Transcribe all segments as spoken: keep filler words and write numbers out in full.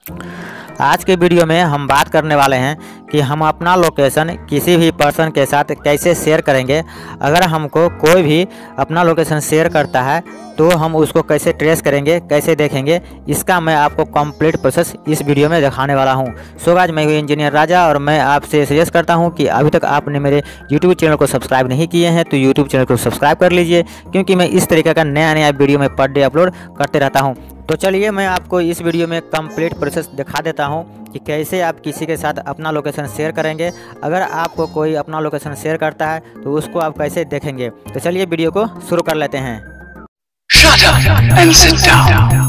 आज के वीडियो में हम बात करने वाले हैं कि हम अपना लोकेशन किसी भी पर्सन के साथ कैसे शेयर करेंगे। अगर हमको कोई भी अपना लोकेशन शेयर करता है तो हम उसको कैसे ट्रेस करेंगे, कैसे देखेंगे, इसका मैं आपको कंप्लीट प्रोसेस इस वीडियो में दिखाने वाला हूं। सो गाइस, मैं हूं इंजीनियर राजा और मैं आपसे सजेस्ट करता हूं कि अभी तक आपने मेरे यूट्यूब चैनल को सब्सक्राइब नहीं किए हैं तो यूट्यूब चैनल को सब्सक्राइब कर लीजिए, क्योंकि मैं इस तरीके का नया नया वीडियो में पर डे अपलोड करते रहता हूँ। तो चलिए मैं आपको इस वीडियो में कंप्लीट प्रोसेस दिखा देता हूं कि कैसे आप किसी के साथ अपना लोकेशन शेयर करेंगे। अगर आपको कोई अपना लोकेशन शेयर करता है तो उसको आप कैसे देखेंगे। तो चलिए वीडियो को शुरू कर लेते हैं। Shut up and sit down.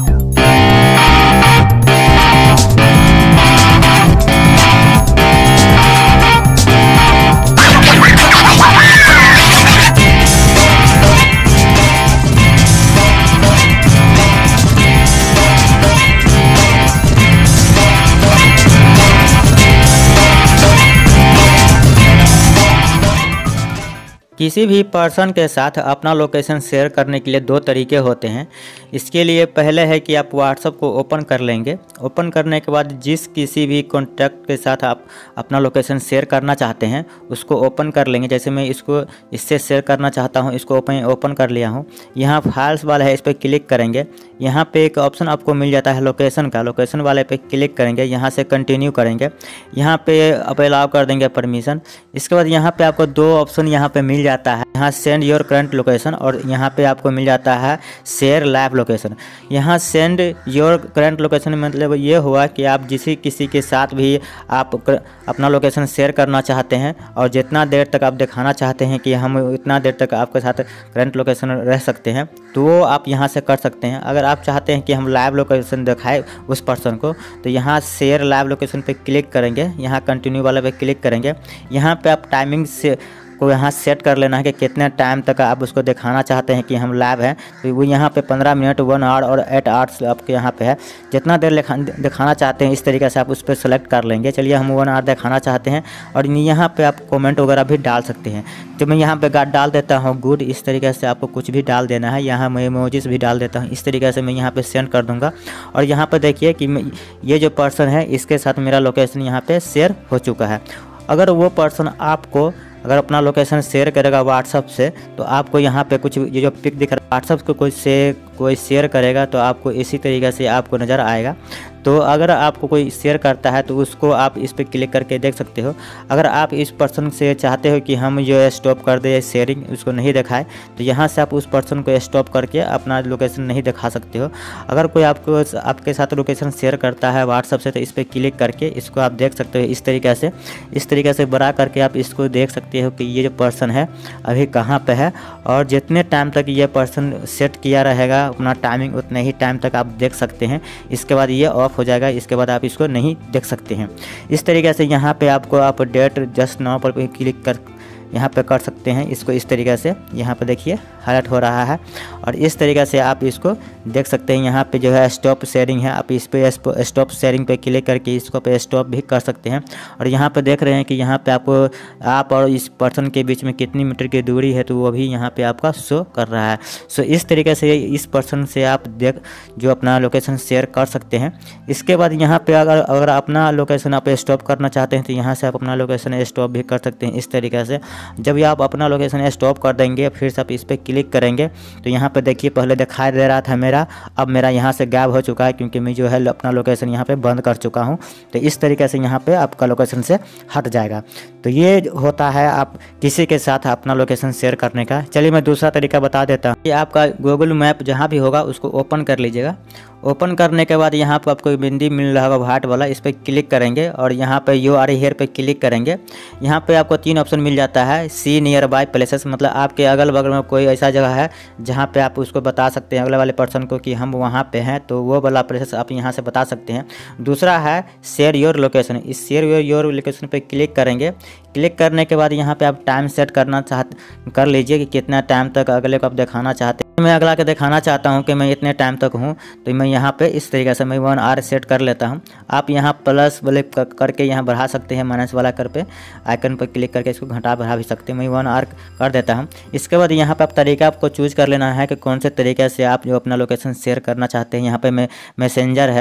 किसी भी पर्सन के साथ अपना लोकेशन शेयर करने के लिए दो तरीके होते हैं। इसके लिए पहले है कि आप व्हाट्सएप को ओपन कर लेंगे। ओपन करने के बाद जिस किसी भी कॉन्टैक्ट के साथ आप अपना लोकेशन शेयर करना चाहते हैं उसको ओपन कर लेंगे। जैसे मैं इसको इससे शेयर करना चाहता हूं, इसको ओपन ओपन कर लिया हूं। यहाँ फाइल्स वाला है, इस पर क्लिक करेंगे। यहाँ पे एक ऑप्शन आपको मिल जाता है लोकेशन का, लोकेशन वाले पे क्लिक करेंगे। यहाँ से कंटिन्यू करेंगे, यहाँ पे आप अलाउ कर देंगे परमिशन। इसके बाद यहाँ पे आपको दो ऑप्शन यहाँ पे मिल जाता है, यहाँ सेंड योर करंट लोकेशन और यहाँ पे आपको मिल जाता है शेयर लाइव लोकेशन। यहाँ सेंड योर करंट लोकेशन मतलब ये हुआ कि आप जिसी किसी के साथ भी आप अपना लोकेशन शेयर करना चाहते हैं और जितना देर तक आप दिखाना चाहते हैं कि हम इतना देर तक आपके साथ करंट लोकेशन रह सकते हैं तो वो आप यहाँ से कर सकते हैं। अगर आप चाहते हैं कि हम लाइव लोकेशन दिखाएं उस पर्सन को तो यहाँ शेयर लाइव लोकेशन पे क्लिक करेंगे, यहाँ कंटिन्यू वाले पे क्लिक करेंगे। यहाँ पे आप टाइमिंग से को यहाँ सेट कर लेना है कि कितने टाइम तक आप उसको दिखाना चाहते हैं कि हम लाइव हैं। तो वो यहाँ पे पंद्रह मिनट, वन आवर और एट आवर्स आपके यहाँ पे है। जितना देर दिखाना चाहते हैं इस तरीके से आप उस पर सेलेक्ट कर लेंगे। चलिए हम वन आवर दिखाना चाहते हैं और यहाँ पे आप कमेंट वगैरह भी डाल सकते हैं। तो मैं यहाँ पे डाल देता हूँ गुड। इस तरीके से आपको कुछ भी डाल देना है। यहाँ मैं इमोजीज भी डाल देता हूँ। इस तरीके से मैं यहाँ पे सेंड कर दूँगा और यहाँ पर देखिए कि ये जो पर्सन है इसके साथ मेरा लोकेशन यहाँ पर शेयर हो चुका है। अगर वो पर्सन आपको अगर अपना लोकेशन शेयर करेगा व्हाट्सअप से तो आपको यहाँ पे कुछ ये जो पिक दिख रहा है व्हाट्सअप को कोई से कोई शेयर करेगा तो आपको इसी तरीके से आपको नज़र आएगा। तो अगर आपको कोई शेयर करता है तो उसको आप इस पर क्लिक करके देख सकते हो। अगर आप इस पर्सन से चाहते हो कि हम जो है स्टॉप कर दे शेयरिंग, उसको नहीं दिखाए, तो यहाँ से आप उस पर्सन को स्टॉप करके अपना लोकेशन नहीं दिखा सकते हो। अगर कोई आपको आपके साथ लोकेशन शेयर करता है व्हाट्सअप से तो इस पर क्लिक करके इसको आप देख सकते हो। इस तरीके से इस तरीके से बड़ा करके आप इसको देख सकते हो कि ये जो पर्सन है अभी कहाँ पर है और जितने टाइम तक ये पर्सन सेट किया रहेगा अपना टाइमिंग उतने ही टाइम तक आप देख सकते हैं। इसके बाद ये ऑफ हो जाएगा, इसके बाद आप इसको नहीं देख सकते हैं। इस तरीके से यहाँ पे आपको आप डेट जस्ट नाउ पर क्लिक कर यहाँ पे कर सकते हैं। इसको इस तरीके से यहाँ पे देखिए हाईलाइट हो रहा है और इस तरीके से आप इसको देख सकते हैं। यहाँ पे जो है स्टॉप शेयरिंग है, आप इस पे स्टॉप शेयरिंग पे क्लिक करके इसको पे स्टॉप भी कर सकते हैं। और यहाँ पे देख रहे हैं कि यहाँ पे आपको आप और इस पर्सन के बीच में कितनी मीटर की दूरी है तो वो भी यहाँ पे आपका शो कर रहा है। सो इस तरीके से इस पर्सन से आप देख जो अपना लोकेशन शेयर कर सकते हैं। इसके बाद यहाँ पे अगर अगर अपना लोकेशन आप स्टॉप करना चाहते हैं तो यहाँ से आप अपना लोकेशन स्टॉप भी कर सकते हैं। इस तरीके से जब ये आप अपना लोकेशन स्टॉप कर देंगे फिर से आप इस पर क्लिक करेंगे तो यहाँ पे देखिए पहले दिखाई दे रहा था मेरा, अब मेरा यहाँ से गायब हो चुका है क्योंकि मैं जो है अपना लोकेशन यहाँ पे बंद कर चुका हूँ। तो इस तरीके से यहाँ पे आपका लोकेशन से हट जाएगा। तो ये होता है आप किसी के साथ अपना लोकेशन शेयर करने का। चलिए मैं दूसरा तरीका बता देता हूँ। ये आपका गूगल मैप जहाँ भी होगा उसको ओपन कर लीजिएगा। ओपन करने के बाद यहाँ पर आपको बिंदी मिल रहा होगा हार्ट वाला, इस पर क्लिक करेंगे और यहाँ पे यू आर हेयर पे क्लिक करेंगे। यहाँ पे आपको तीन ऑप्शन मिल जाता है। सी नियर बाय प्लेसेस मतलब आपके अगल बगल में कोई ऐसा जगह है जहाँ पे आप उसको बता सकते हैं अगले वाले पर्सन को कि हम वहाँ पे हैं, तो वो वाला प्लेसेस आप यहाँ से बता सकते हैं। दूसरा है शेयर योर लोकेशन। इस शेयर योर योर लोकेशन पे क्लिक करेंगे। क्लिक करने के बाद यहाँ पे आप टाइम सेट करना चाह कर लीजिए कि कितना टाइम तक अगले को आप दिखाना चाहते हैं। मैं अगला के दिखाना चाहता हूँ कि मैं इतने टाइम तक हूँ तो मैं यहाँ पे इस तरीके से मैं वन आवर सेट कर लेता हूँ। आप यहाँ प्लस वाले करके यहाँ बढ़ा सकते हैं, माइनस वाला कर पे आइकन पर क्लिक करके इसको घटा बढ़ा भी सकते हैं। मैं वन आवर कर देता हूँ। इसके बाद यहाँ पे आप तरीका आपको चूज़ कर लेना है कि कौन से तरीके से आप जो अपना लोकेशन शेयर करना चाहते हैं। यहाँ पे मैं मैसेंजर है,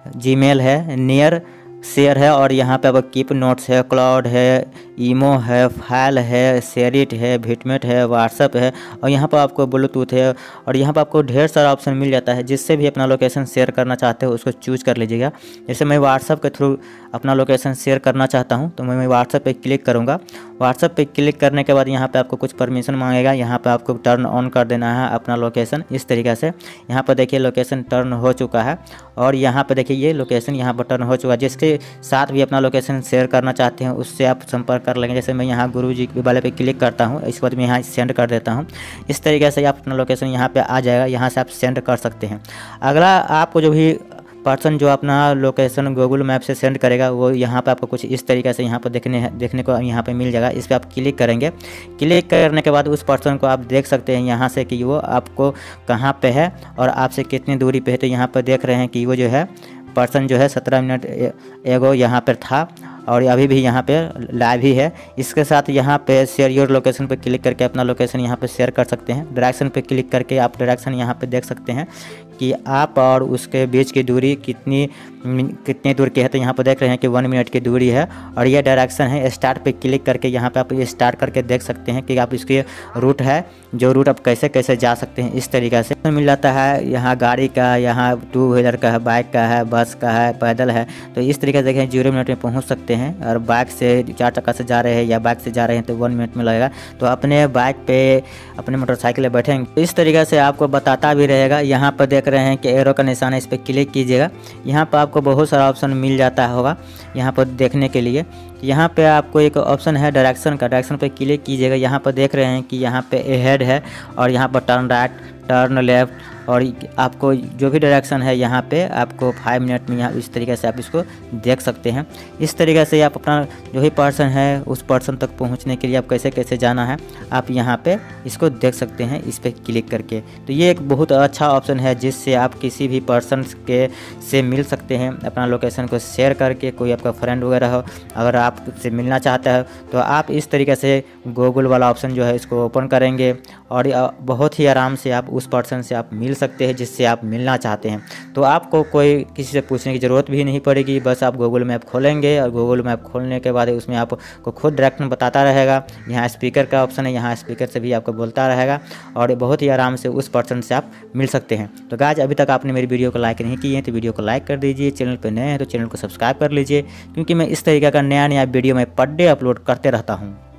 जीमेल है, नियर शेयर है और यहाँ पे अब कीप नोट्स है, क्लाउड है, ईमो है, फाइल है, शेयरिट है, बिटमेट है, व्हाट्सअप है और यहाँ पर आपको ब्लूटूथ है और यहाँ पर आपको ढेर सारा ऑप्शन मिल जाता है। जिससे भी अपना लोकेशन शेयर करना चाहते हो उसको चूज कर लीजिएगा। जैसे मैं व्हाट्सअप के थ्रू अपना लोकेशन शेयर करना चाहता हूँ तो मैं व्हाट्सअप पे क्लिक करूँगा। व्हाट्सअप पे क्लिक करने के बाद यहाँ पे आपको कुछ परमिशन मांगेगा। यहाँ पे आपको टर्न ऑन कर देना है अपना लोकेशन। इस तरीके से यहाँ पर देखिए लोकेशन टर्न हो चुका है और यहाँ पे देखिए ये लोकेशन यहाँ पर टर्न हो चुका है। जिसके साथ भी अपना लोकेशन शेयर करना चाहते हैं उससे आप संपर्क कर लेंगे। जैसे मैं यहाँ गुरु जी वाले पे क्लिक करता हूँ, इसके बाद मैं यहाँ सेंड कर देता हूँ। इस तरीके से आप अपना लोकेशन यहाँ पे आ जाएगा, यहाँ से आप सेंड कर सकते हैं। अगला आपको जो भी पर्सन जो अपना लोकेशन गूगल मैप से सेंड करेगा वो यहाँ पे आपको कुछ इस तरीके से यहाँ पर देखने देखने को यहाँ पे मिल जाएगा। इस पर आप क्लिक करेंगे। क्लिक करने के बाद उस पर्सन को आप देख सकते हैं यहाँ से कि वो आपको कहाँ पे है और आपसे कितनी दूरी पे है। तो यहाँ पर देख रहे हैं कि वो जो है पर्सन जो है सत्रह मिनट एगो यहाँ पर था और अभी भी यहाँ पे लाइव ही है। इसके साथ यहाँ पे शेयर योर लोकेशन पे क्लिक करके अपना लोकेशन यहाँ पे शेयर कर सकते हैं। डायरेक्शन पे क्लिक करके आप डायरेक्शन यहाँ पे देख सकते हैं कि आप और उसके बीच की दूरी कितनी कितनी दूर की है। तो यहाँ पर देख रहे हैं कि वन मिनट की दूरी है और ये डायरेक्शन है। स्टार्ट पे क्लिक करके यहाँ पे आप ये स्टार्ट करके देख सकते हैं कि आप इसके रूट है, जो रूट आप कैसे कैसे जा सकते हैं। इस तरीके से मिल जाता है। यहाँ गाड़ी का, यहाँ टू व्हीलर का है, बाइक का है, बस का है, पैदल है। तो इस तरीके से देखें जीरो मिनट में पहुँच सकते हैं। और बाइक से चार चक्का से जा रहे हैं या बाइक से जा रहे हैं तो वन मिनट में लगेगा। तो अपने बाइक पे अपने मोटरसाइकिल पर बैठेंगे तो इस तरीके से आपको बताता भी रहेगा। यहाँ पर देख रहे हैं कि एरो का निशान है, इस पर क्लिक कीजिएगा। यहाँ पर आपको बहुत सारा ऑप्शन मिल जाता होगा यहाँ पर देखने के लिए। यहाँ पे आपको एक ऑप्शन है डायरेक्शन का, डायरेक्शन पे क्लिक कीजिएगा। यहाँ पर देख रहे हैं कि यहाँ पे अहेड है और यहाँ पर टर्न राइट, टर्न लेफ्ट और आपको जो भी डायरेक्शन है यहाँ पे आपको फाइव मिनट में यहाँ इस तरीके से आप इसको देख सकते हैं। इस तरीके से आप अपना जो भी पर्सन है उस पर्सन तक पहुँचने के लिए आप कैसे कैसे जाना है आप यहाँ पे इसको देख सकते हैं इस पर क्लिक करके। तो ये एक बहुत अच्छा ऑप्शन है जिससे आप किसी भी पर्सन के से मिल सकते हैं। अपना लोकेशन को शेयर करके कोई आपका फ्रेंड वगैरह हो अगर आपसे मिलना चाहता है तो आप इस तरीके से गूगल वाला ऑप्शन जो है इसको ओपन करेंगे और बहुत ही आराम से आप उस पर्सन से आप मिल सकते हैं जिससे आप मिलना चाहते हैं। तो आपको कोई किसी से पूछने की ज़रूरत भी नहीं पड़ेगी। बस आप गूगल मैप खोलेंगे और गूगल मैप खोलने के बाद उसमें आपको खुद डायरेक्शन बताता रहेगा। यहाँ स्पीकर का ऑप्शन है, यहाँ स्पीकर से भी आपको बोलता रहेगा और बहुत ही आराम से उस पर्सन से आप मिल सकते हैं। तो गाइस अभी तक आपने मेरी वीडियो को लाइक नहीं किए हैं तो वीडियो को लाइक कर दीजिए। चैनल पर नए हैं तो चैनल को सब्सक्राइब कर लीजिए क्योंकि मैं इस तरीके का नया नया वीडियो मैं पर डे अपलोड करते रहता हूँ।